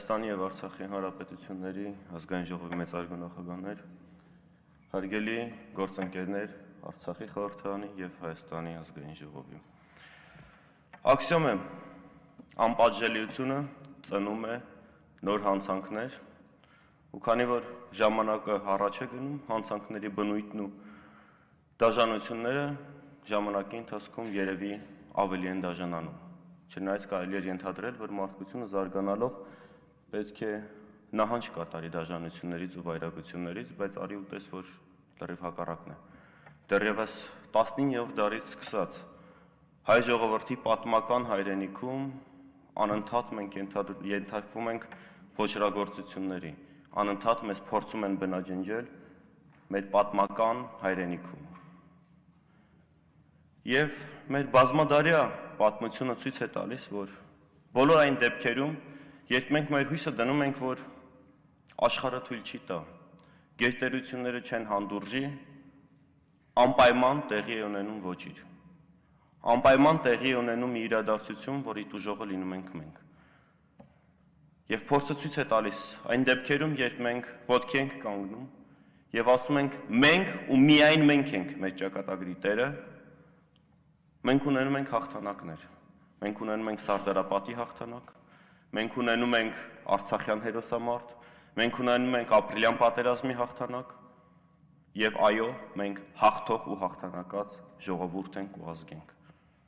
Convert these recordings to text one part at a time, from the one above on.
Հայաստանի և Արցախի Հանրապետությունների ազգային ժողովի մեծարգո նախագահներ, հարգելի գործընկերներ Արցախի խորհրդարանի և Հայաստանի ազգային ժողովի։ Աքսիոմ է, անպատժելիությունը ծնում է նոր հանցանքներ, ու քանի որ ժամանակը առաջ է գնում, հանցանքների բնույթն ու դաժանությունները ժամանակի ընթացքում երևի ավելի են դաժանանում։ Չնայած կարելի է ենթադրել, որ մարդկությունը զարգանալով պետք է նահանջ կատարի դաժանություններից ու վայրագություններից, բայց արի ուտես, որ լրիվ հակառակն է։ Դեռևս 19-րդ դարից սկսած հայ ժողովրդի պատմական հայրենիքում անընդհատ մենք ենթարկվում ենք ոճրագործությունների, անընդհատ մեզ փորձում են բնաջնջել մեր պատմական հայրենիքում։ Եվ մեր բազմադարյա պատմությունը ցույց է տալիս, որ բոլոր այն դեպքերում, երբ մենք մեր հույսը դնում ենք, որ աշխարհը թույլ չի տա, գերտերությունները չեն հանդուրժի, անպայման տեղի է ունենում ոճիր։ Անպայման տեղի է ունենում մի իրադարձություն, որի տուժողը լինում ենք մենք։ Եվ փորձը ցույց է տալիս այն դեպքերում, երբ մենք ոտքի ենք կանգնում եւ ասում ենք մենք ու միայն մենք ենք մեր ճակատագրի տերը, մենք ունենում ենք հաղթանակներ, մենք ունենում ենք Սարդարապատի հաղթանակ, մենք ունենում ենք Արցախյան հերոսամարտ, մենք ունենում ենք ապրիլյան պատերազմի հաղթանակ եւ այո, մենք հաղթող ու հաղթանակած ժողովուրդ ենք ու ազգ ենք։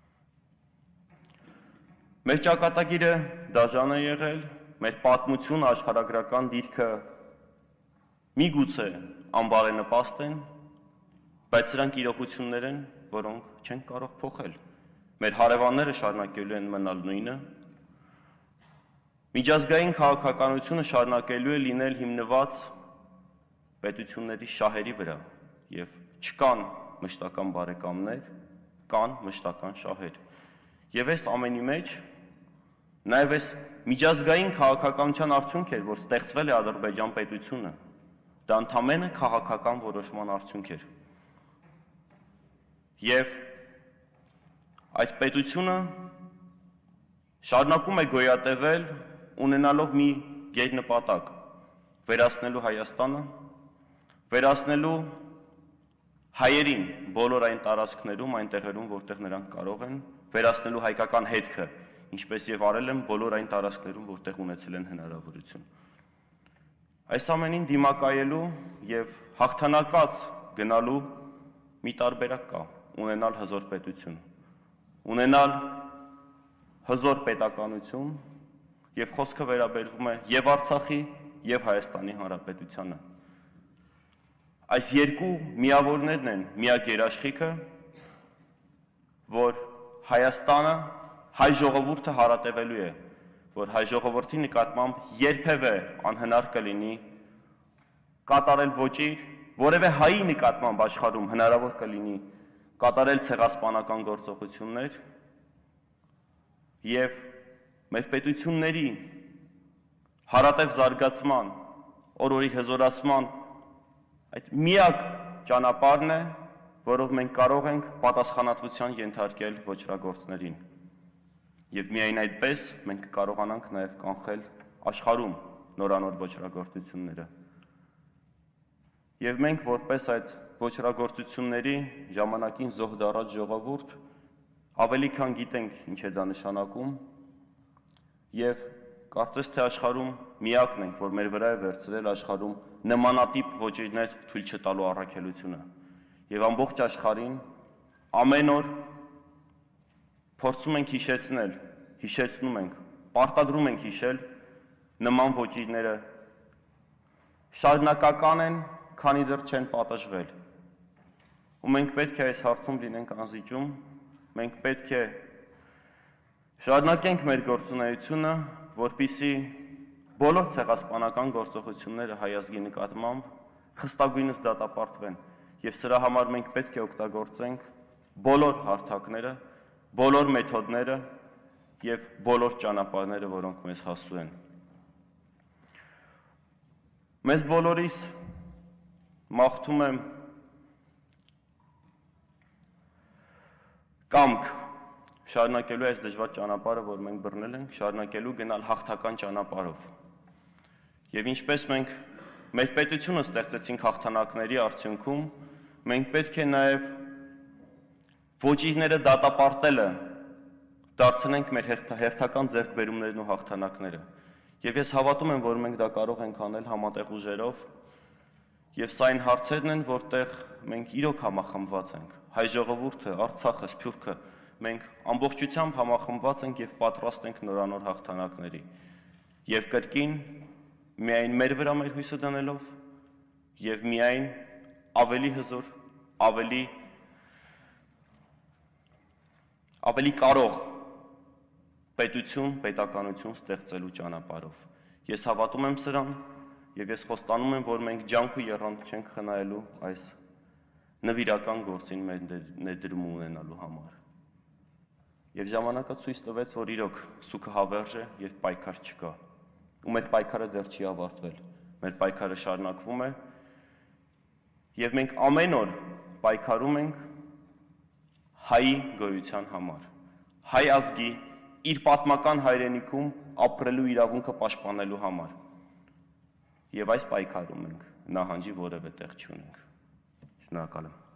Մեր ճակատագիրը դաժան է եղել, մեր պատմությունը, աշխարհագրական դիրքը միգուցե անբարենպաստ են, բայց սրանք իրողություններ են, որոնք չեն կարող փոխել։ Մեր հարևանները շարունակելու են մնալ նույնը։ Միջազգային քաղաքականությունը շարունակելու է լինել հիմնված պետությունների շահերի վրա եւ չկան մշտական բարեկամներ, կան մշտական շահեր։ Եվ այս ամենի մեջ նաեւ այս միջազգային քաղաքականության արդյունք էր, որ ստեղծվել է Ադրբեջան պետությունը։ Դա ընդամենը քաղաքական որոշման արդյունք էր։ Եվ այդ պետությունը շարունակում է գոյատևել ունենալով մի գերնպատակ՝ վերացնելու Հայաստանը, վերացնելու հայերին բոլոր այն տարածքներում, այն տեղերում, որտեղ նրանք կարող են, վերացնելու հայկական հետքը, ինչպես եւ արել են բոլոր այն տարածքներում, որտեղ ունեցել են հնարավորություն։ Այս ամենին դիմակայելու եւ հաղթանակած գնալու մի տարբերակ կա՝ ունենալ հզոր պետություն, ունենալ հզոր պետականություն եւ խոսքը վերաբերվում է եւ Արցախի եւ Հայաստանի Հանրապետությանը։ Այս երկու միավորներն են միակ երաշխիքը, որ Հայաստանը, հայ ժողովուրդը հարատևելու է, որ հայ ժողովրդի նկատմամբ երբևէ անհնար կլինի կատարել ոճիր, որևէ հայի նկատմամբ աշխարհում հնարավոր կլինի կատարել ցեղասպանական գործողություններ եւ մեր պետությունների հարատև զարգացման, օրորի հզորացման այդ միակ ճանապարհն է, որով մենք կարող ենք պատասխանատվության ենթարկել ոճրագործներին։ Եվ միայն այդպես մենք կարողանանք նաեւ կանխել աշխարհում նորանոր ոճրագործությունները։ Եվ մենք որպես այդ ոճրագործությունների ժամանակին զոհ դառած ժողովուրդ ավելի քան գիտենք ինչ է դա նշանակում եւ կարծես թե աշխարհում միակն ենք, որ մեր վրա է վերցրել աշխարհում նմանատիպ ոճիրներ թույլ չտալու առաքելությունը եւ ամբողջ աշխարհին ամեն օր փորձում ենք հիշեցնել, հիշեցնում ենք, պարտադրում ենք հիշել նման ոճիրները շարունակական են, քանի դեռ չեն պատժվել։ Ու մենք պետք է այս հարցում լինենք անզիջում, մենք պետք է շարունակենք մեր գործունեությունը, որպեսզի բոլոր ցեղասպանական գործողությունները հայ ազգի նկատմամբ խստագույնս դատապարտվեն, եւ սրա համար մենք պետք է օգտագործենք բոլոր հարթակները, բոլոր մեթոդները եւ բոլոր ճանապարհները, որոնք մեզ հասու են։ Մեզ բոլորիս մաղթում եմ կամք շարունակելու այս դժվար ճանապարհը, որ մենք բռնել ենք, շարունակելու գնալ հաղթական ճանապարհով։ Եվ ինչպես մենք մեր պետությունը ստեղծեցինք հաղթանակների արդյունքում, մենք պետք է նաև ոճիրները դատապարտելը դարձնենք մեր հերթական ձեռքբերումներն ու հաղթանակները։ Եվ ես հավատում եմ, որ մենք դա կարող ենք անել համատեղ ուժերով, եւ սա այն հարցերն են, որտեղ մենք իրոք համախմբված ենք։ Հայ ժողովուրդը, Արցախը, Սփյուռքը, մենք ամբողջությամբ համախմբված ենք եւ պատրաստ ենք նորանոր հաղթանակների։ Եվ կրկին միայն մեր վրա մեր հույսը դնելով եւ միայն ավելի հզոր, ավելի կարող պետականություն ստեղծելու ճանապարհով։ Ես հավատում եմ սրան եւ ես խոստանում եմ, որ մենք ջանք ու եռանդ չենք խնայելու այս նվիրական գործին մեր ներդրում ունենալու համար։ Եվ ժամանակը ցույց տվեց, որ իրոք սուքը հավերժ է եւ պայքար չկա։ Ու մեր պայքարը դեռ չի ավարտվել։ Մեր պայքարը շարունակվում է եւ մենք ամեն օր պայքարում ենք հայի գոյության համար։ Հայ ազգի իր պատմական հայրենիքում ապրելու իրավունքը պաշտպանելու համար։ Եվ այս պայքարում ենք նահանջի որևէ տեղ չունենք։ Շնորհակալ եմ։